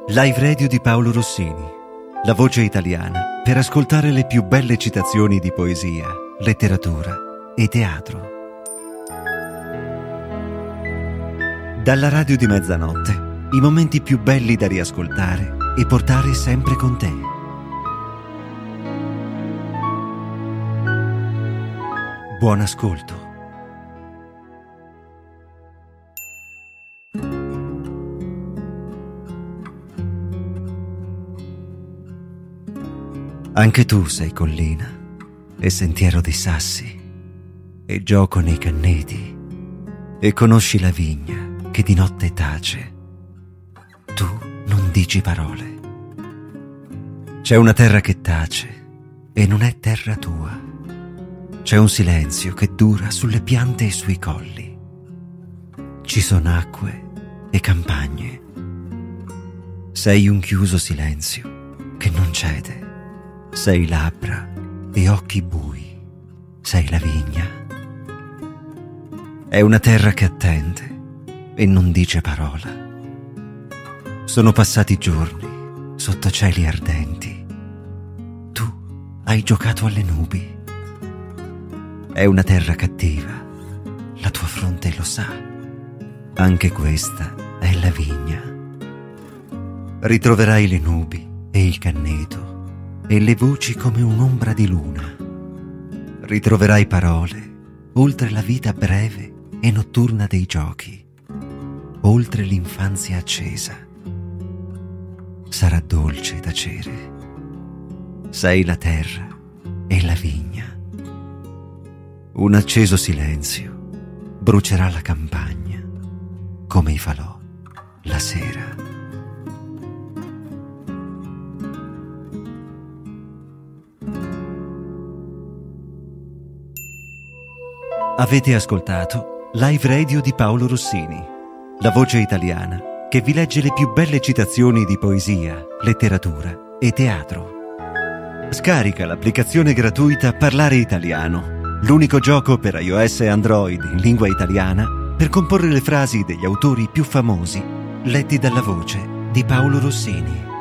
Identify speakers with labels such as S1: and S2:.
S1: Live Radio di Paolo Rossini, la voce italiana per ascoltare le più belle citazioni di poesia, letteratura e teatro. Dalla radio di mezzanotte, i momenti più belli da riascoltare e portare sempre con te. Buon ascolto. Anche tu sei collina e sentiero dei sassi e gioco nei canneti e conosci la vigna che di notte tace. Tu non dici parole. C'è una terra che tace e non è terra tua. C'è un silenzio che dura sulle piante e sui colli. Ci sono acque e campagne. Sei un chiuso silenzio che non cede. Sei labbra e occhi bui, sei la vigna. È una terra che attende e non dice parola. Sono passati giorni sotto cieli ardenti. Tu hai giocato alle nubi. È una terra cattiva, la tua fronte lo sa. Anche questa è la vigna. Ritroverai le nubi e il canneto e le voci come un'ombra di luna. Ritroverai parole oltre la vita breve e notturna dei giochi, oltre l'infanzia accesa. Sarà dolce da tacere. Sei la terra e la vigna. Un acceso silenzio brucerà la campagna come i falò la sera. Avete ascoltato Live Radio di Paolo Rossini, la voce italiana che vi legge le più belle citazioni di poesia, letteratura e teatro. Scarica l'applicazione gratuita Parlare Italiano, l'unico gioco per iOS e Android in lingua italiana per comporre le frasi degli autori più famosi letti dalla voce di Paolo Rossini.